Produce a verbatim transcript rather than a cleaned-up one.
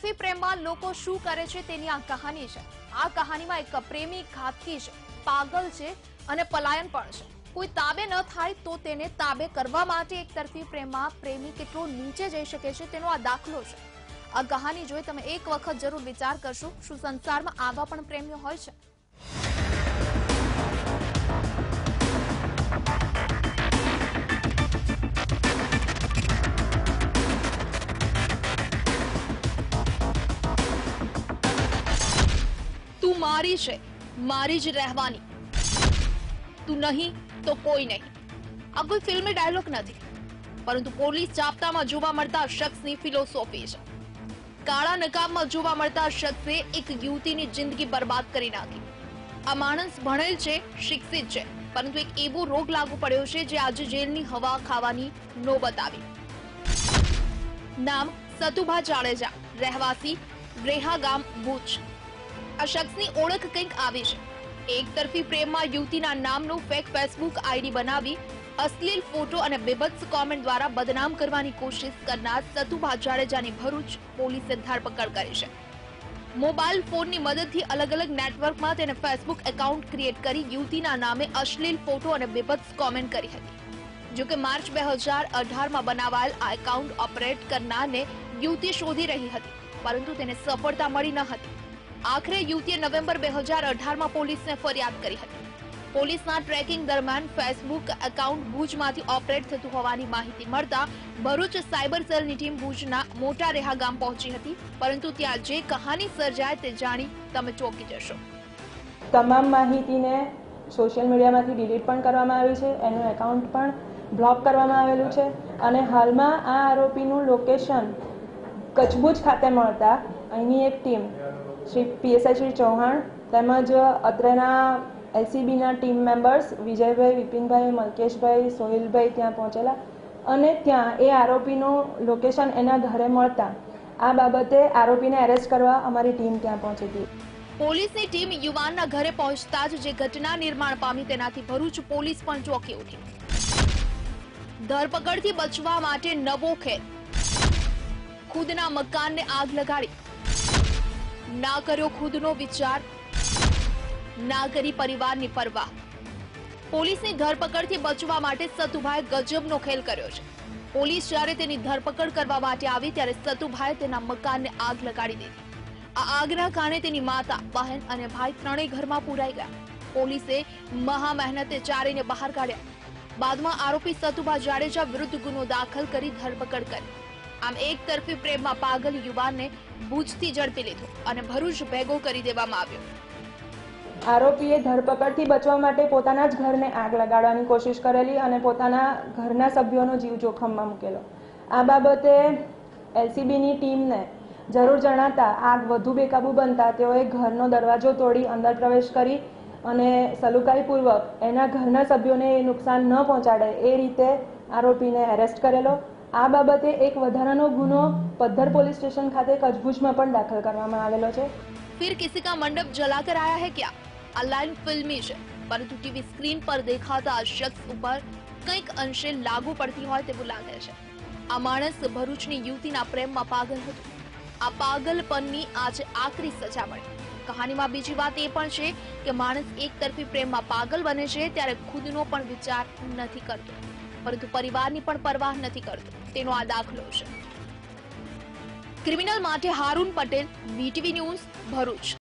તરફી પ્રેમમાં લોકો શું કરે છે તેની આ કહાની છે। આ કહાનીમાં એક પ્રેમી ઘાતકી છે, પાગલ છે અને પલાયન પણ છે। કોઈ તાબે ન થાય તો તેને તાબે કરવા માટે એક તરફી પ્રેમમાં પ્રેમી કેટલો નીચે જઈ શકે છે તેનો આ દાખલો છે। આ કહાની જોઈ તમે એક વખત જરૂર વિચાર કરશો, શું સંસારમાં આવા પણ પ્રેમીઓ હોય છે? તું મારી છે, મારી જ રહેવાની, તું નહીં તો કોઈ નહીં। આ કોઈ ફિલ્મી ડાયલોગ નથી, પરંતુ પોલીસ જાપ્તામાં જોવા મળતા શખ્સની ફિલોસોફી છે। કાળા નકાબમાં જોવા મળતા શખ્સે એક યુવતીની જિંદગી બરબાદ કરી નાખી। આ માણસ ભણેલ છે, શિક્ષિત છે, પરંતુ એક એવો રોગ લાગુ પડ્યો છે જે આજે જેલની હવા ખાવાની નોબત આવી। નામ સતુભા જાડેજા, રહેવાસી રેહા ગામ, ભુજ। આ શખ્સની ઓળખ કંઈક આવી છે। એક તરફી પ્રેમમાં યુવતીના નામનો ફેક ફેસબુક આઈડી બનાવી અશ્લીલ ફોટો અને બીભત્સ કોમેન્ટ દ્વારા બદનામ કરવાની કોશિશ કરનાર સતુભા જાડેજાની ભરૂચ પોલીસે ધરપકડ કરી છે। મોબાઈલ ફોનની મદદથી અલગ અલગ નેટવર્કમાં તેને ફેસબુક એકાઉન્ટ ક્રિએટ કરી યુવતીના નામે અશ્લીલ ફોટો અને બીભત્સ કોમેન્ટ કરી હતી। જો કે માર્ચ બે હજાર અઢારમાં બનાવાયેલ આ એકાઉન્ટ ઓપરેટ કરનારને યુવતી શોધી રહી હતી, પરંતુ તેને સફળતા મળી ન હતી। આખરે યુવતીએ નવેમ્બર બે હજાર અઢારમાં પોલીસને ફરિયાદ કરી હતી। પોલીસના ટ્રેકિંગ દરમિયાન ફેસબુક એકાઉન્ટ ભુજમાંથી ઓપરેટ થતું હોવાની માહિતી મળતા ભરૂચ સાયબર સેલની ટીમ ભુજના મોટા રેહા ગામ પહોંચી હતી, પરંતુ ત્યાં જે કહાની સર્જાય તે જાણી તમે ચોંકી જશો। તમામ માહિતીને સોશિયલ મીડિયામાંથી ડિલીટ પણ કરવામાં આવી છે, એનું એકાઉન્ટ પણ બ્લોક કરવામાં આવેલું છે અને હાલમાં આ આરોપીનું લોકેશન કચ્છભુજ ખાતે મળતા અહીંની એક ટીમ શ્રી પીએસઆઈ શ્રી ચૌહાણ તેમજ અત્રેના એલસીબીના ટીમ મેમ્બર્સ વિજયભાઈ, વિપિનભાઈ, મલકેશભાઈ, સોહિલભાઈ ત્યાં પહોંચેલા અને ત્યાં એ આરોપીનું લોકેશન એના ઘરે મળતા આ બાબતે આરોપીને એરેસ્ટ કરવા અમારી ટીમ ત્યાં પહોંચી હતી। પોલીસની ટીમ યુવાનના ઘરે પહોંચતા જ જે ઘટના નિર્માણ પામી તેનાથી ભરૂચ પોલીસ પણ ચોંકી ઉઠી। ધરપકડથી બચવા માટે નવો ખેલ, ખુદના મકાનને આગ લગાડી, ના કર્યો ખુદનો વિચાર, ના કરી પરિવારની પરવાહ। પોલીસની ધરપકડથી બચવા માટે સતુભાઈએ ગજબનો ખેલ કર્યો છે। પોલીસ જ્યારે તેની ધરપકડ કરવા માટે આવી ત્યારે સતુભાઈએ તેના મકાનને આગ લગાડી દીધી। આ આગના કારણે તેની માતા, બહેન અને ભાઈ ત્રણેય ઘરમાં પુરાઈ ગયા। પોલીસે મહા મહેનતે ચારેયને બહાર કાઢ્યા। બાદમાં આરોપી સતુભા જાડેજા વિરુદ્ધ ગુનો દાખલ કરી ધરપકડ કરી। આમ એક તરફી પ્રેમમાં પાગલ યુવાનને ભુજથી ઝડપી લીધો અને ભરૂચ ભેગો કરી દેવામાં આવ્યો। આરોપીએ ધરપકડથી બચવા માટે પોતાના જ ઘરને આગ લગાડવાની કોશિશ કરેલી અને પોતાના ઘરના સભ્યોનો જીવ જોખમમાં મૂકેલો। આ બાબતે એલસીબીની ટીમને જરૂર જણાતા આગ વધુ બેકાબુ બનતા તેઓએ ઘરનો દરવાજો તોડી અંદર પ્રવેશ કરી અને સલુકાઈપૂર્વક એના ઘરના સભ્યોને નુકસાન ન પહોંચાડે એ રીતે આરોપીને એરેસ્ટ કરેલો। આ બાબતે એક વધારાનો ગુનો પદ્ધર પોલીસ સ્ટેશન ખાતે કચ્છભુજમાં પણ દાખલ કરવામાં આવેલો છે। फिर किसी का मंडप जलाकर आया है क्या? આ લાઈન ફિલ્મી છે, પરંતુ ટીવી સ્ક્રીન પર દેખાતા આ શખ્સ ઉપર કંઈક અંશે લાગુ પડતી હોય તેવું લાગે છે। આ માણસ ભરૂચની યુવતીના પ્રેમમાં પાગલ હતો। આ પાગલપનની આજે આકરી સજા મળી। કહાનીમાં બીજી વાત એ પણ છે કે માણસ એક તરફી પ્રેમમાં પાગલ બને છે ત્યારે ખુદનો પણ વિચાર નથી કરતો, પરંતુ પરિવારની પણ પરવાહ નથી કરતો, તેનો આ દાખલો છે। ક્રિમિનલ માટે હારૂન પટેલ, વીટીવી ન્યૂઝ, ભરૂચ।